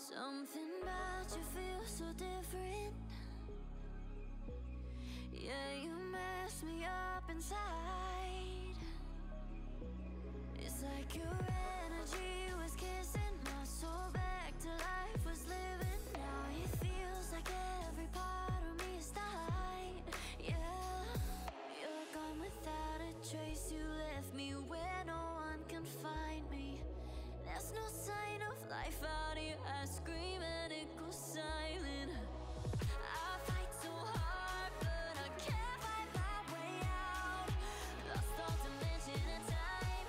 Something about you feels so different. Yeah, you mess me up inside. It's like your energy was kissing my soul back to life, was living. Now it feels like every part of me is died. Yeah, you're gone without a trace. You left me where no one can find me. There's no sign of life out here. I scream and it goes silent. I fight so hard, but I can't fight my way out. Lost all dimension and time.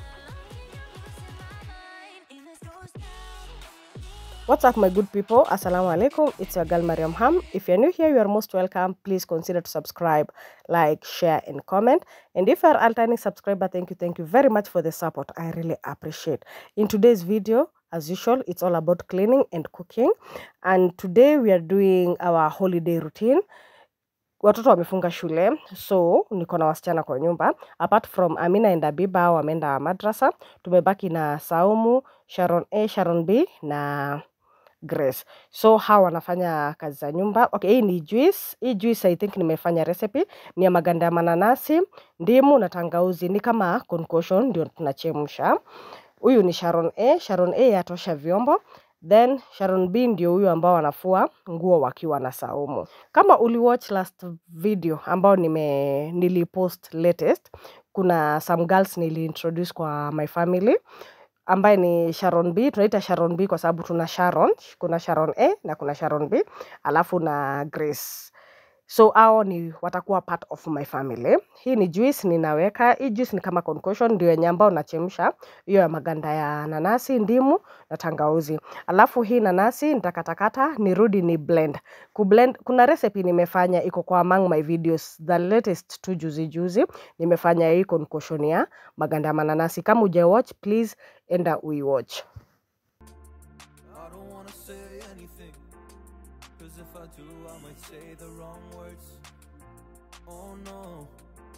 I'm losing my mind in this ghost town. What's up, my good people? Assalamu alaikum. It's your girl Mariam Ham. If you're new here, you are most welcome. Please consider to subscribe, like, share, and comment. And if you're a returning subscriber, thank you very much for the support. I really appreciate. In today's video, as usual, it's all about cleaning and cooking. And today we are doing our holiday routine. Watoto wamefunga shule, so niko na wasichana kwa nyumba. Apart from Amina and Abiba wameenda madrasa, tumebaki na Saumu, Sharon A, Sharon B na Grace. So hawa wanafanya kazi za nyumba. Okay, hii ni juice. Hii juice I think nimefanya recipe. Ni ya maganda ya mananasi, ndimu na tangauzi. Ni kama concoction ndio tunachemsha. Huyu ni Sharon A. Sharon A yatosha vyombo. Then Sharon B ndio huyu ambao wanafua nguo wakiwa na Saumu. Kama uliwatch last video ambao nilipost latest, kuna some girls niliintroduce kwa my family ambaye ni Sharon B. Tunaita Sharon B kwa sababu tuna Sharon, kuna Sharon A na kuna Sharon B, alafu na Grace. So hao ni watakuwa part of my family. Hii ni juice ninaweka. Hii juice ni kama concoction ndio yenye ambao nachemsha. Hiyo ya maganda ya nanasi, ndimu na tangauzi. Alafu hii nanasi nitakatakata nirudi ni blend. Kublend kuna recipe nimefanya iko kwa among my videos. The latest tu juzi nimefanya hii concoction ya maganda ya mananasi. Kama hujawatch, please enda uiwatch. If I do, I might say the wrong words. Oh no.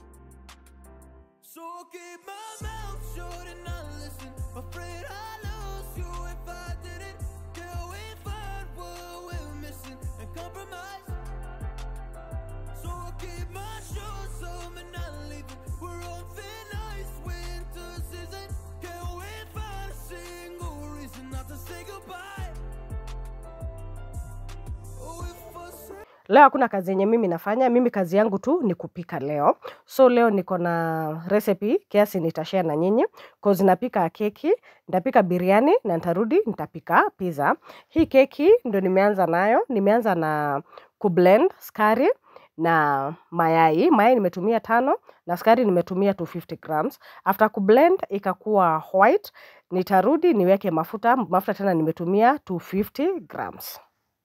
So I'll keep my mouth shut and not listen. Afraid I lose you if I didn't. Till we find what we're missing and compromise. So I'll keep my shoes on and not leaving. We're on thin ice, winter season. Can't we find a single reason not to say goodbye? Leo hakuna kazi yenye mimi nafanya, mimi kazi yangu tu ni kupika leo. So leo niko na recipe kiasi nitashare na nyinyi. Cause napika keki, nitapika biryani na nitarudi nitapika pizza. Hii keki ndo nimeanza nayo, nimeanza na kublend sukari na mayai. Mayai nimetumia 5 na sukari nimetumia 250 grams. After kublend ikakuwa white, nitarudi niweke mafuta. Mafuta tena nimetumia 250 grams.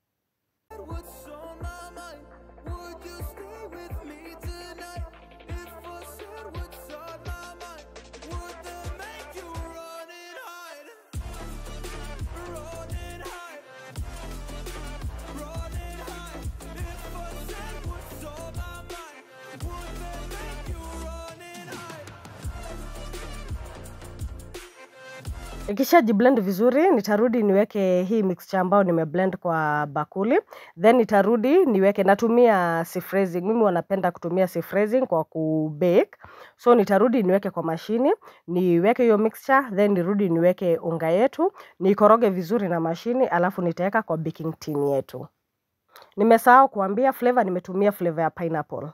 Ikisha jiblend vizuri, nitarudi niweke hii mixture ambao nimeblend kwa bakuli. Then nitarudi niweke, natumia sea freezing. Mimi wanapenda kutumia sea freezing kwa kubake. So nitarudi niweke kwa mashini, niweke hiyo mixture, then nirudi niweke unga yetu, nikoroge vizuri na mashini, alafu nitaweka kwa baking tin yetu. Nimesahau kuambia flavor, nimetumia flavor ya pineapple.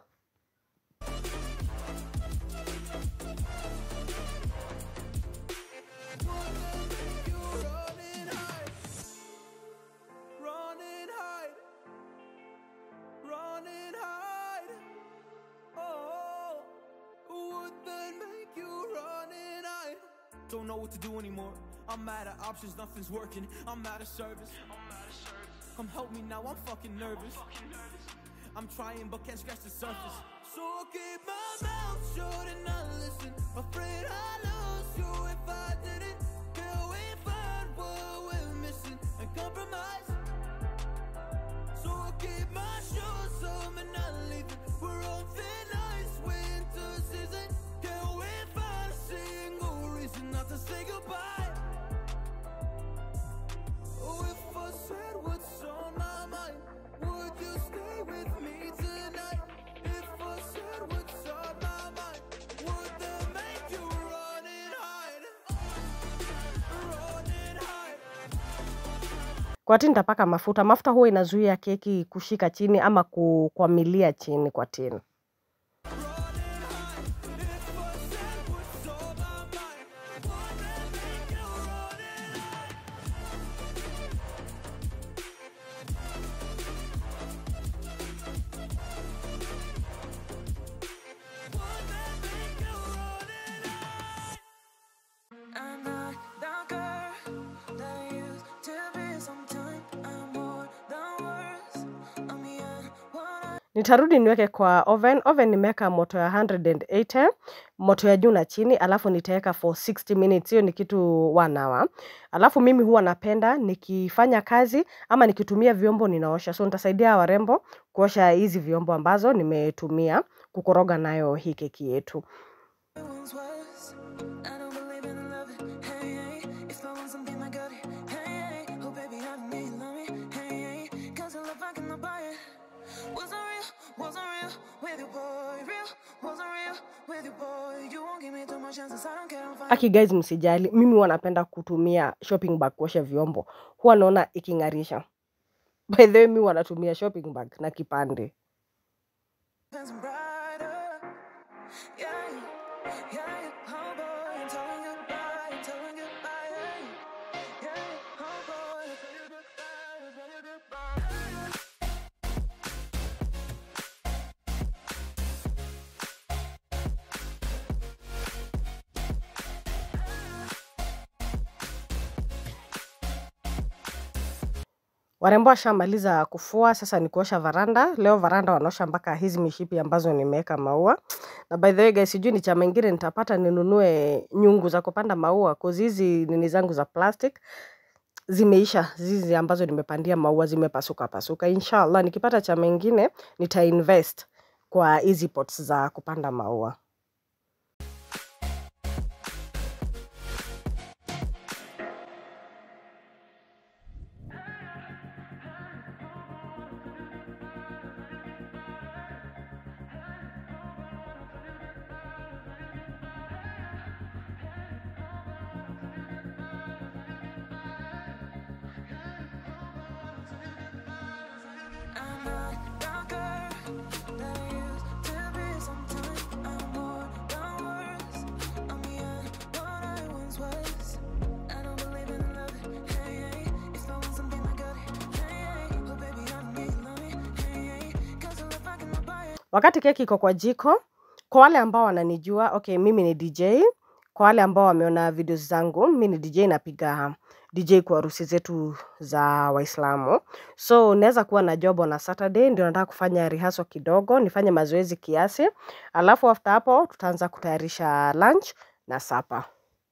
Don't know what to do anymore. I'm out of options, nothing's working. I'm out of service. Come help me now, I'm fucking nervous. I'm trying but can't scratch the surface. So I'll keep my mouth shut and not listen. Afraid I lose you if I didn't. Till we find what we're missing and compromise. So I'll keep my shoes on and not leaving. We're on thin ice, winter season. Can't we find a single reason not to say goodbye? Oh, if I Kwa tin nitapaka mafuta. Mafuta huwa inazuia keki kushika chini ama kukwamilia chini kwa tin. Nitarudi niweke kwa oven. Oven nimeweka moto ya 180, moto ya juu na chini, alafu nitaweka for 60 minutes. Hiyo ni kitu 1 hour. Alafu mimi huwa napenda nikifanya kazi ama nikitumia vyombo ninaosha. So nitasaidia warembo kuosha hizi vyombo ambazo nimetumia kukoroga nayo hii keki yetu. Aki guys, msijali, mimi huwa napenda kutumia shopping bag kuosha vyombo. Huwa naona ikingarisha. By the way, mimi huwa natumia shopping bag na kipande. Warembo washamaliza kufua, sasa ni kuosha varanda. Leo varanda wanaosha mpaka hizi mishipi ambazo nimeweka maua. Na by the way guys, sijui ni chama ingine nitapata ninunue nyungu za kupanda maua, cause hizi nini zangu za plastic zimeisha. Hizi ambazo nimepandia maua zimepasuka. Inshallah nikipata chama ingine nitainvest kwa hizi pots za kupanda maua. Wakati keki iko kwa jiko, kwa wale ambao wananijua, okay, mimi ni DJ. Kwa wale ambao wameona videos zangu, mimi ni DJ, napiga DJ kwa harusi zetu za Waislamu. So naweza kuwa na job on a Saturday, ndio nataka kufanya rehearsal kidogo, nifanye mazoezi kiasi. Alafu after hapo tutaanza kutayarisha lunch na supper.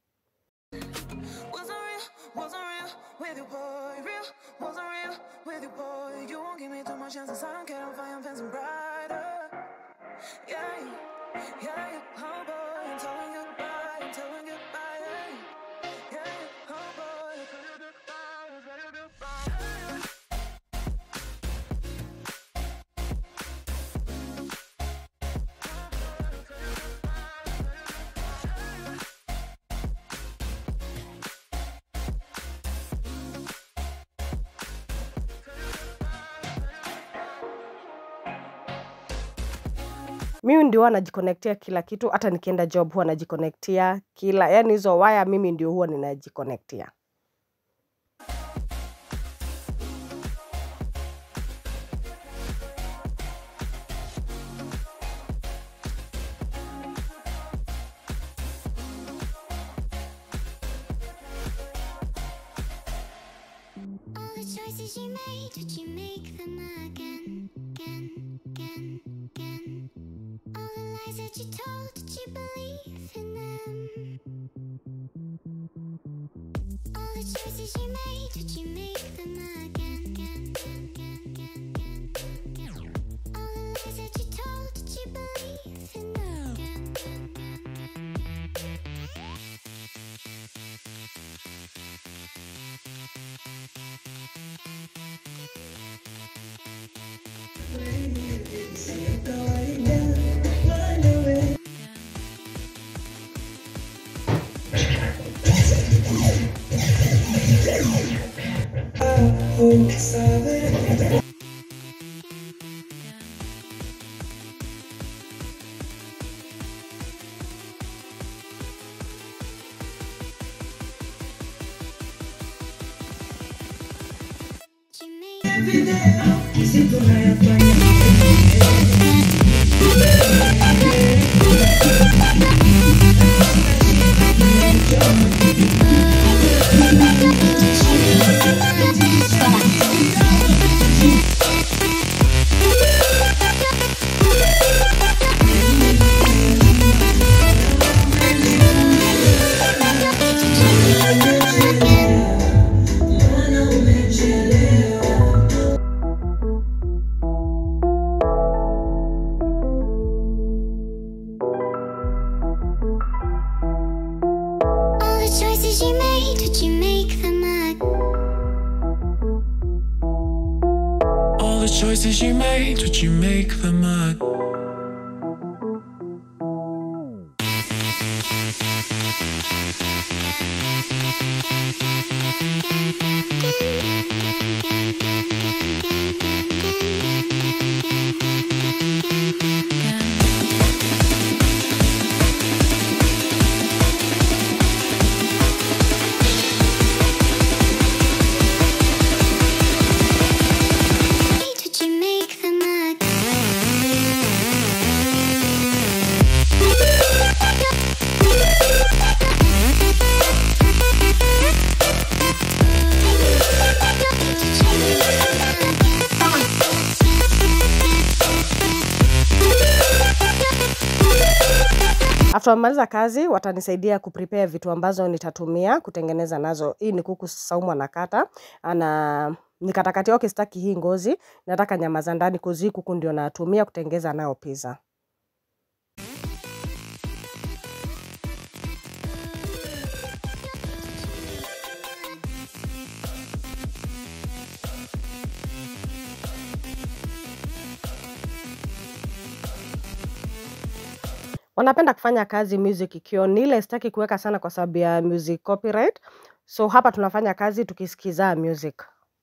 Mimi ndio huwa najiconnectia kila kitu, hata nikienda job huwa najiconnectia kila, yani hizo waya mimi ndio huwa ninajiconnectia. All the choices you made, did you make them again, again, again, again? All the lies that you told, did you believe in them? All the choices you made, did you make them again, again, again, again, again, again? All the lies that you told, did you believe in them? Again, again, again, again, again. Choices you made, did you make them up? After wamaliza kazi, watanisaidia kuprepare vitu ambazo nitatumia kutengeneza nazo. Hii ni kuku saumu anakata. Nikatakati okay, sitaki hii ngozi. Nataka nyama za ndani kuzi kuku ndio natumia kutengeneza nao pizza. Wanapenda kufanya kazi music ikiwa ni ile sitaki kuweka sana kwa sababu ya music copyright. So hapa tunafanya kazi tukisikiza music.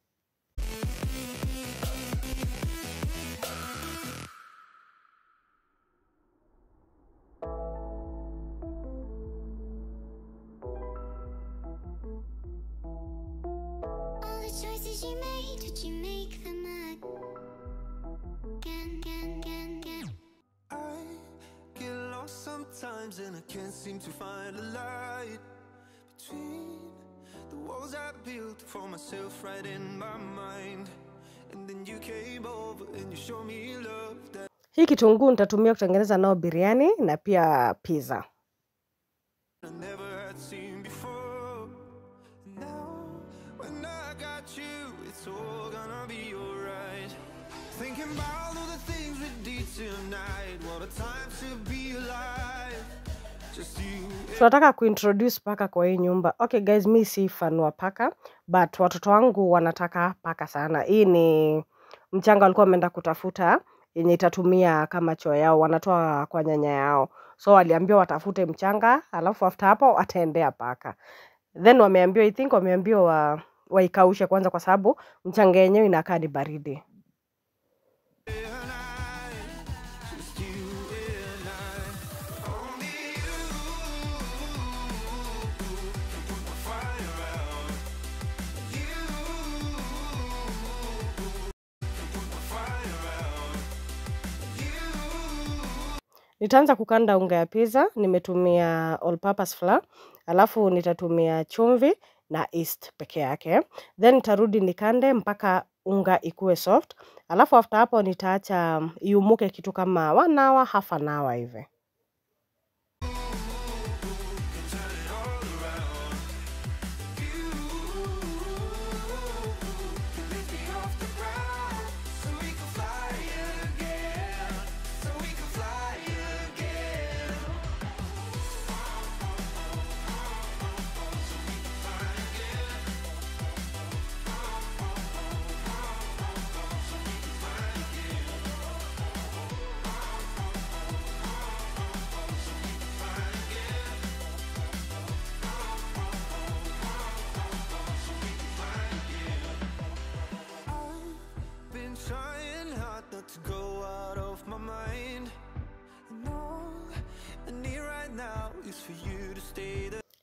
Sometimes and I can't seem to find a light between the walls I built for myself right in my mind, and then you came over and you showed me love that... Hii kitunguu nitatumia kutengeneza nao biriani na pia pizza. I never had seen before. Now when I got you, it's all gonna be alright. Thinking about all the things we did tonight, what a time to be alive. Just you. Tunataka kuintroduce paka kwa hii nyumba. Okay guys, mi si fan wa paka, but watoto wangu wanataka paka sana. Hii ni mchanga walikuwa wameenda kutafuta yenye itatumia kama choo yao, wanatoa kwa nyanya yao. So waliambiwa watafute mchanga, alafu after hapo wataendea paka. Then wameambiwa, I think wameambiwa waikaushe kwanza kwa sababu mchanga yenyewe inakaa ni baridi. Nitaanza kukanda unga ya pizza, nimetumia all purpose flour, alafu nitatumia chumvi na yeast peke yake. Then nitarudi nikande mpaka unga ikue soft, alafu after hapo nitaacha iumuke kitu kama 1 hour, half an hour hivi.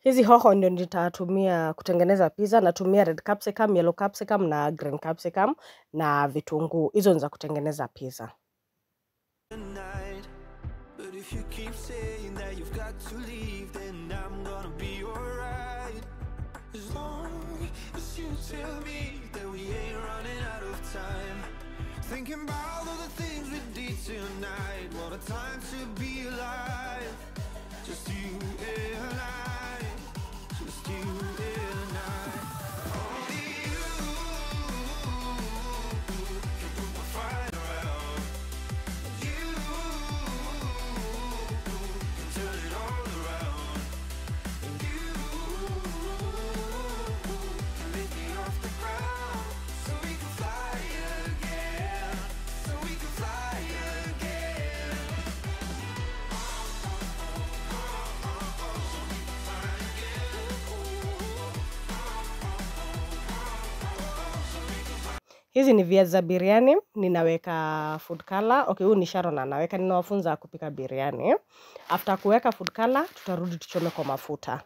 Hizi hoho ndio nitatumia kutengeneza pizza. Natumia red capsicum, yellow capsicum na green capsicum na vitunguu. Hizo ni za kutengeneza pizza. Tonight, but if you keep saying that you've got to leave, then I'm gonna be alright. As long as you tell me that we ain't running out of time. Thinking about all the things we did tonight. What a time to be alive. Just you and I. Just you and I. Only you can put my fire out. You can turn it all around. And you can lift me off the ground. So we can fly again. So we can fly again. Hizi ni viazi za biriani, ninaweka food color. Okay, huu ni Sharon anaweka, ninawafunza kupika biriani. After kuweka food color, tutarudi tuchome kwa mafuta.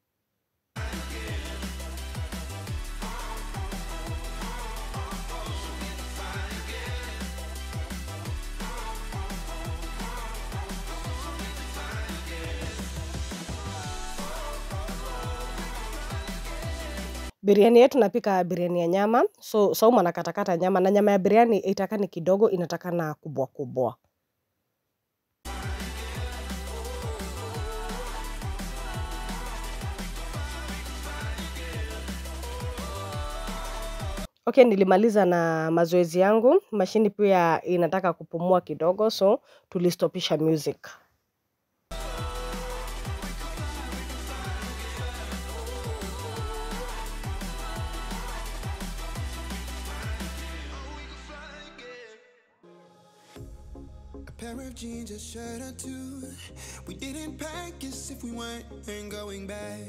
Biriani yetu napika biriani ya nyama. So Saumu anakatakata nyama, na nyama ya biriani itakani kidogo, inatakana kubwa kubwa. Okay, nilimaliza na mazoezi yangu. Mashini pia inataka kupumua kidogo, so tulistopisha music. A pair of jeans, a shirt or two. We didn't pack as if we weren't going back.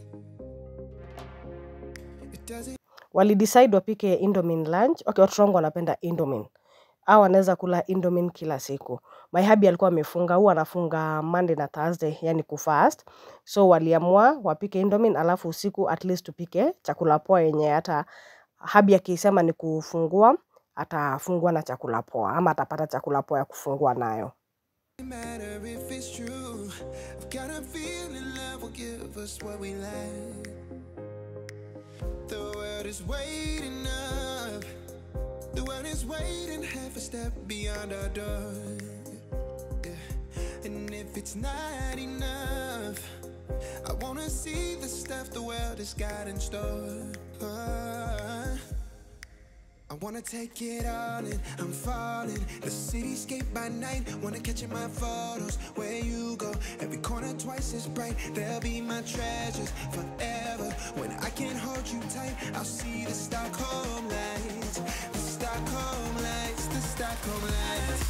It doesn't. Walidecide wapike Indomie lunch. Okay, watoto wangu wanapenda Indomie. Au wanaweza kula Indomie kila siku. My hubby alikuwa amefunga, huwa anafunga Monday na Thursday, yani kufast. So waliamua wapike Indomie, alafu usiku at least tupike chakula poa yenye hata hubby akisema ni kufungua, atafungua na chakula poa, ama atapata chakula poa ya kufungua nayo. Matter if it's true. I've got a feeling love will give us what we like. The world is waiting up. The world is waiting half a step beyond our door. Yeah. And if it's not enough, I wanna see the stuff the world has got in store. I wanna take it all in, I'm falling. The cityscape by night, wanna catch in my photos. Where you go, every corner twice as bright. They'll be my treasures forever. When I can't hold you tight, I'll see the Stockholm lights. The Stockholm lights, the Stockholm lights.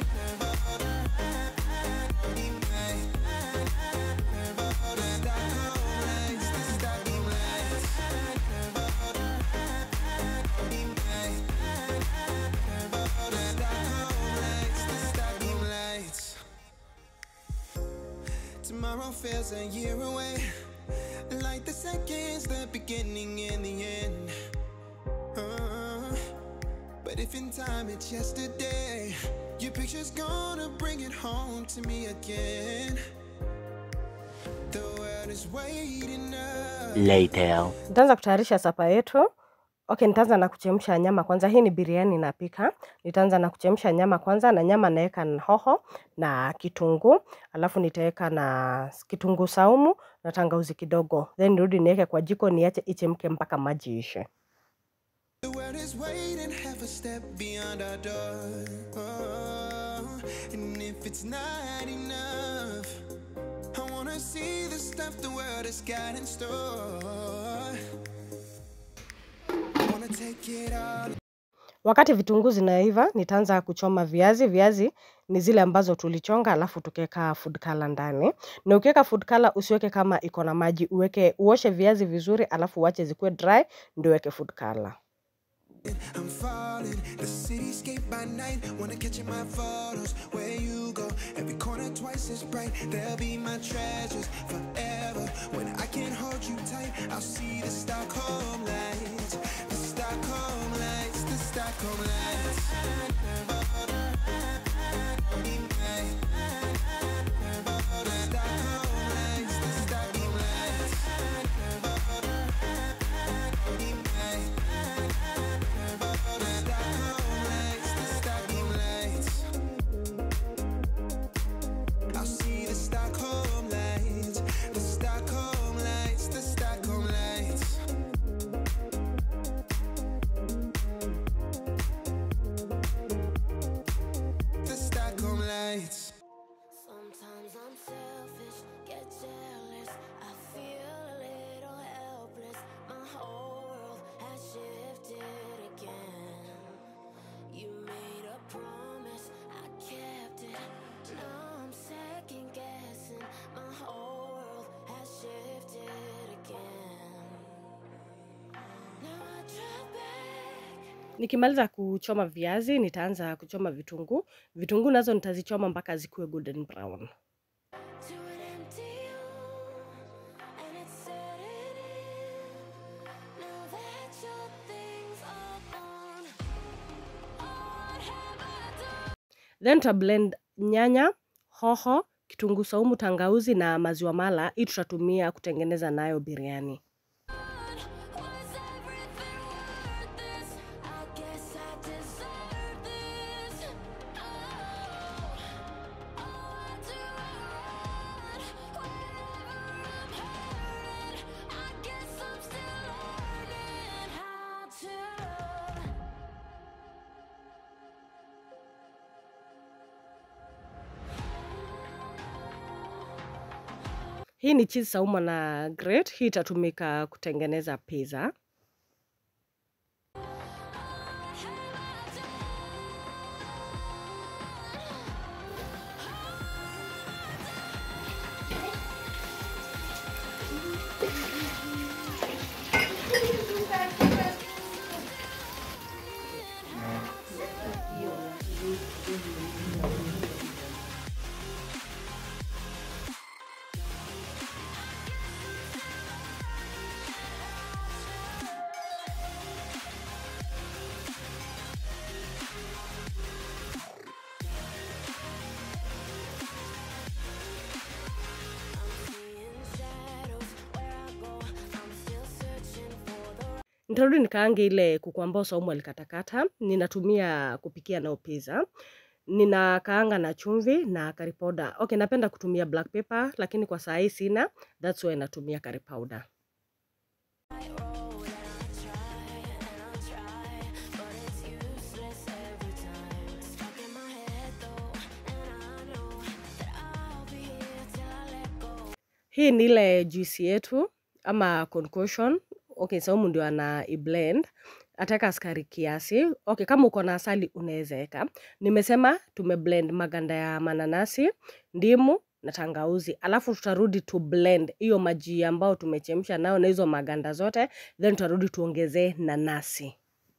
Tomorrow feels a year away, like the seconds, the beginning and the end. But if in time it's yesterday, your picture's gonna bring it home to me again. The world is waiting up. Later. Nitaanza kutayarisha sapa yetu. Okay, nitaanza na kuchemsha nyama kwanza. Hii ni biriani napika. Nitaanza na kuchemsha nyama kwanza, na nyama naeka na hoho na kitunguu. Alafu nitaweka na kitunguu saumu na tangawizi kidogo. Then nirudi niweke kwa jiko niache ichemke mpaka maji ishe. The world is waiting half a step beyond our door. And if it's not enough, I wanna see the stuff the world has got in store. I wanna take it all. Wakati vitunguu zinaiva, nitaanza kuchoma viazi. Viazi ni zile ambazo tulichonga, alafu tukeka food color ndani. Na ukiweka food color usiweke kama iko na maji, uoshe viazi vizuri, alafu uache zikuwe dry ndio uweke food color. I'm falling, the cityscape by night. Wanna catch in my photos, where you go. Every corner twice as bright. They'll be my treasures forever. When I can't hold you tight, I'll see the Stockholm lights. The Stockholm lights, the Stockholm lights. Sometimes I'm selfish, get jealous. I feel a little helpless. My whole world has shifted again. You made a promise, I kept it. Now I'm second guessing. My whole world has shifted again. Now I drop back. Nikimaliza kuchoma viazi, nitaanza kuchoma vitunguu. Vitunguu nazo nitazichoma mpaka zikuwe golden brown. To an empty room, and it's setting in. Now that your things are gone, what have I done? Then to blend nyanya, hoho, kitunguu saumu, tangauzi na maziwa mala. Hii tutatumia kutengeneza nayo biriani. Was everything worth this? I guess I deserve this. Oh, I do right whenever I'm hurting. I guess I'm still learning how to love. Hii ni cheese saumu na grate. Hii itatumika kutengeneza pizza. Nitarudi nikaange ile kuku ambao saumu alikatakata. Ninatumia kupikia nao pizza. Ninakaanga na chumvi na curry powder. Okay, napenda kutumia black pepper lakini kwa saa hii sina. That's why natumia curry powder. Hii ni ile juice yetu ama concoction. Okay, saumu ndio ana i-blend. Ataka sukari kiasi. Okay, kama uko na asali unaweza weka. Nimesema tumeblend maganda ya mananasi, ndimu na tangauzi. Alafu tutarudi to blend hiyo maji ambao tumechemsha nao na hizo maganda zote, then tutarudi tuongezee nanasi.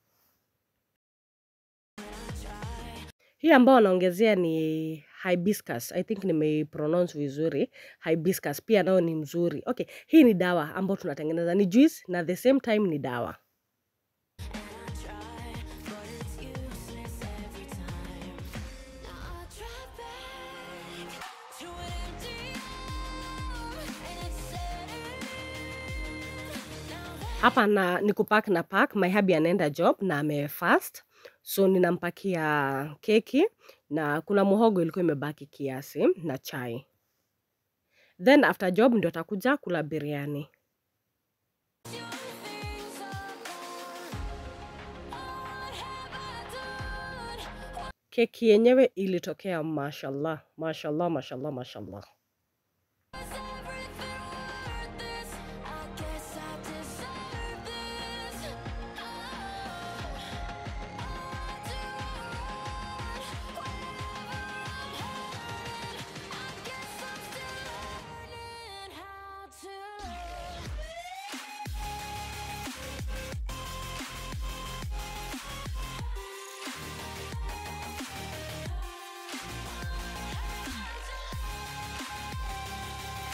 Hii ambao naongezea ni hibiscus. I think nimeipronounce vizuri. Hibiscus pia nao ni mzuri. Okay, hii ni dawa ambao tunatengeneza, ni juice na the same time ni dawa. Hapa na nikupack na pack. My hubby anaenda job na amefast. So ninampakia keki na kuna muhogo ilikuwa imebaki kiasi na chai. Then after job ndio atakuja kula biriani. Keki yenyewe ilitokea mashallah, mashallah, mashallah, mashallah.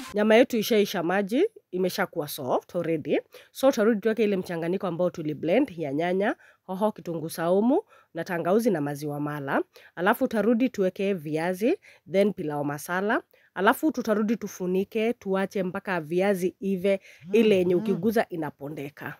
Nyama yetu ishaisha maji, imeshakuwa soft already. So tutarudi tuweke ile mchanganyiko ambao tuliblend ya nyanya, hoho, kitunguu saumu na tangawizi na maziwa mala. Alafu tutarudi tuweke viazi, then pilau masala. Alafu tutarudi tufunike, tuache mpaka viazi ive ile yenye ukiguza inapondeka.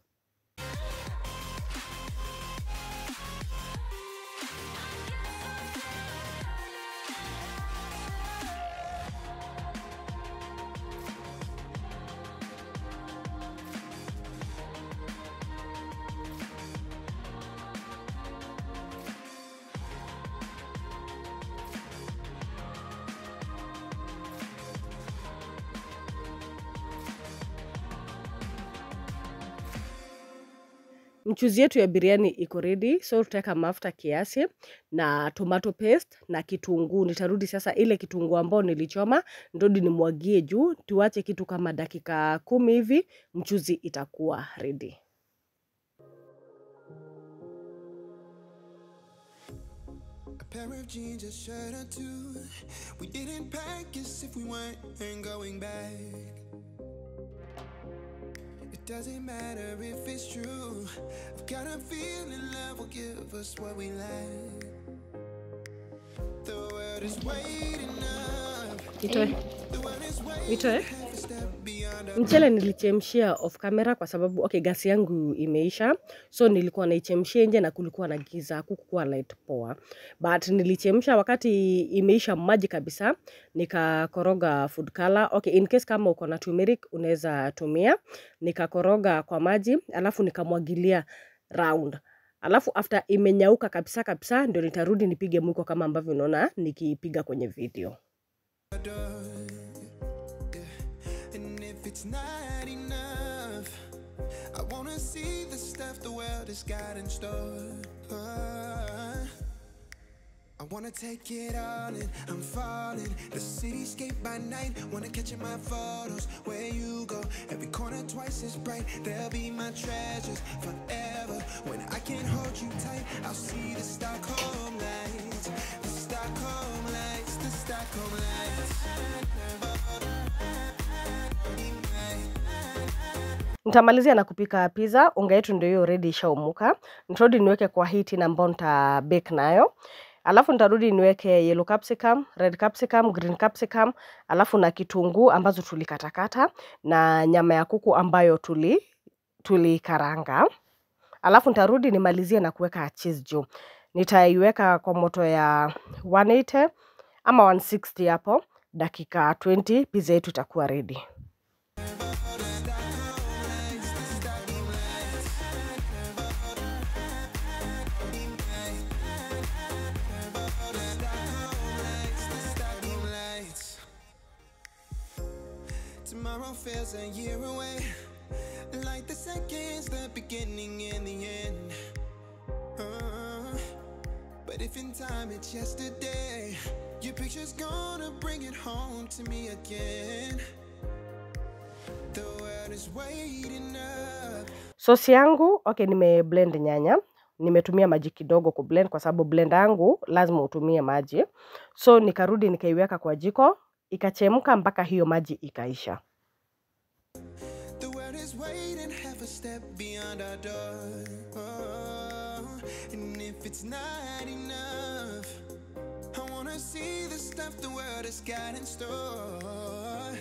Mchuzi yetu ya biriani iko ready, so tutaweka mafuta kiasi na tomato paste na kitunguu. Nitarudi sasa ile kitunguu ambao nilichoma ndio nimwagie juu, tuache kitu kama dakika 10 hivi, mchuzi itakuwa ready. A pair of jeans, a shirt or two. We didn't pack as if we weren't going back. It doesn't matter if it's true. I've got a feeling love will give us what we lack. The world is waiting up. The world is waiting half a step beyond our... Mchele nilichemshia off camera kwa sababu gasi yangu imeisha. So nilikuwa naichemshia nje na kulikuwa na giza, kukuwa light poa. But nilichemsha wakati imeisha maji kabisa, nikakoroga food color. In case kama uko na turmeric unaweza tumia. Nikakoroga kwa maji, alafu nikamwagilia round. Alafu after imenyauka kabisa ndio nitarudi nipige mwiko kama ambavyo unaona nikipiga kwenye video. And if it's not enough, I wanna see the stuff the world has got in store. I wanna take it all in, I'm falling. The cityscape by night, wanna catch in my photos. Where you go, every corner twice as bright. They'll be my treasures forever. When I can't hold you tight, I'll see the Stockholm lights. The Stockholm lights, the Stockholm lights. Nitamalizia na kupika pizza. Unga yetu ndio hiyo ready ishaumuka. Nitarudi niweke kwa hiti na ambao nita bake nayo. Alafu nitarudi niweke yellow capsicum, red capsicum, green capsicum, alafu na kitunguu ambazo tulikatakata na nyama ya kuku ambayo tulikaranga. Alafu nitarudi nimalizie na kuweka cheese juu. Nitaiweka kwa moto ya 180 ama 160 hapo, dakika 20 pizza yetu itakuwa ready. Tomorrow feels a year away, like the seconds, the beginning and the end. But if in time it's yesterday, your picture's gonna bring it home to me again. The world is waiting up. Sosi yangu, nimeblend nyanya. Nimetumia maji kidogo kublend kwa sababu blend yangu lazima utumie maji. So nikarudi nikaiweka kwa jiko, ikachemka mpaka hiyo maji ikaisha. The world is waiting half a step beyond our door. And if it's not enough, I wanna see the stuff the world has got in store.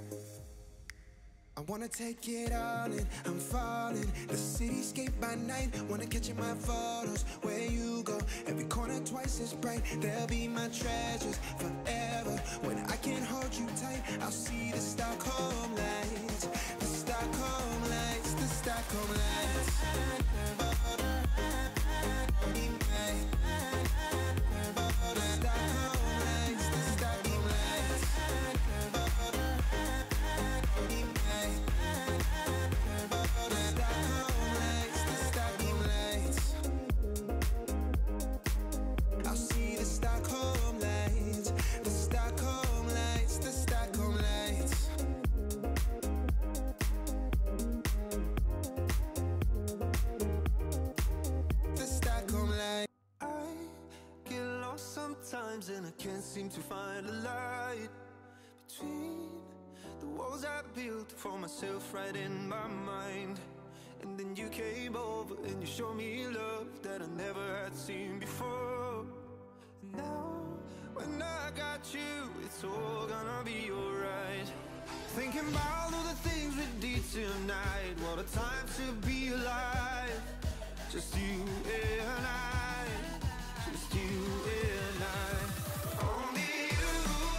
I wanna take it all in, I'm falling. The cityscape by night, wanna catch in my photos. Where you go, every corner twice as bright. They'll be my treasures forever. When I can't hold you tight, I'll see the Stockholm lights. The Stockholm lights, the Stockholm lights. And I can't seem to find a light between the walls I built for myself right in my mind. And then you came over and you showed me love that I never had seen before. Now, when I got you, it's all gonna be alright. Thinking about all the things we did tonight. What a time to be alive. Just you and I. Just you and I. Only you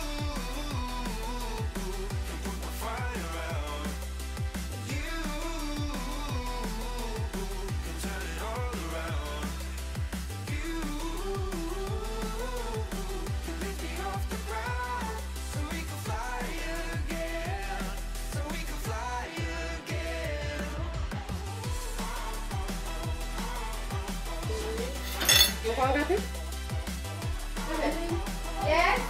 can put my fire out. You can turn it all around. You can lift me off the ground, so we can fly again. So we can fly again. You want that? Yes.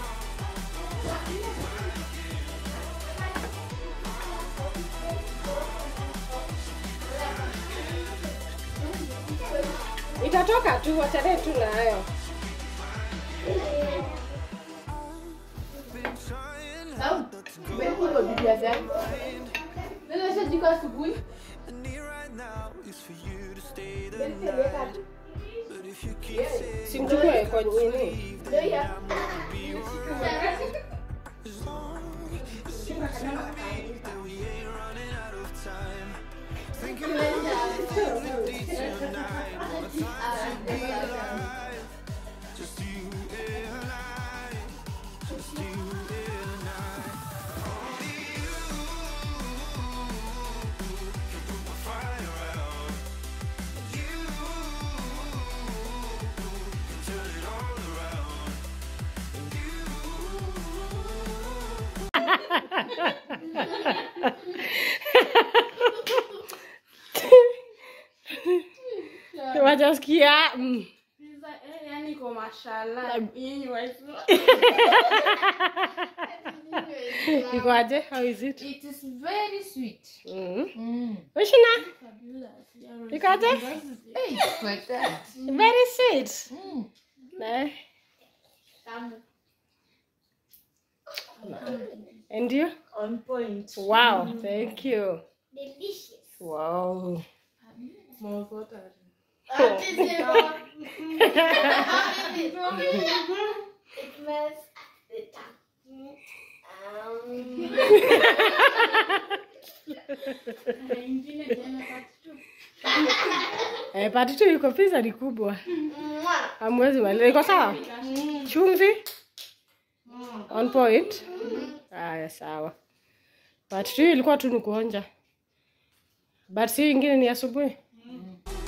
Itatoka tu, wachane tu nayo. Been trying and need right now is for you to stay the night. But if you keep saying Simchukue kwa nini? I'm gonna be alright. As long as you believe that we ain't running out of time. Thinking about the things we did tonight. What a time to be alive. Just you and I. Just you and I. Only you can put my fire out. You can turn it all around. And Wajasikia. Yani kwa mashallah. Yini waifu. Iko aje? How is it? It is very sweet. Ushina? Iko aje? Hey, like that. Very sweet. Eh? And you? On point. Wow, thank you. Delicious. Wow. More water. It smells the tongue. Pati tu yuko pizza ni kubwa. Hamwezi maliza. Iko sawa? Chumvi? On point? Haya sawa. Pati tu ilikuwa tu ni kuonja. But si ingine ni asubuhi.